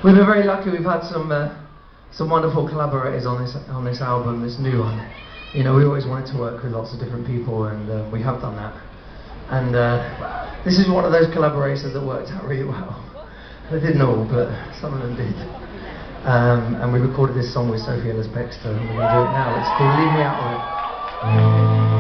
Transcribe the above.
We've been very lucky. We've had some wonderful collaborators on this album, this new one. You know, we always wanted to work with lots of different people, and we have done that. And this is one of those collaborations that worked out really well. They didn't all, but some of them did. And we recorded this song with Sophie Ellis-Bextor, and we're going to do it now. It's called Leave Me Out of It.